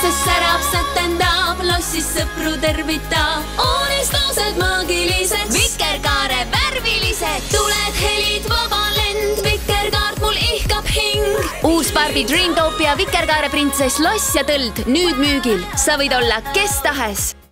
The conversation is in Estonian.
sest särab, sätendab, lossis sõpru tervitab. Unistused maagilised, vikerkaare värvilised, tuled, helid, vaba lend, vikerkaart mul ihkab hing. Uus Barbie Dreamtopia vikerkaare printsess Loss ja Tõld nüüd müügil. Sa võid olla kes tahes.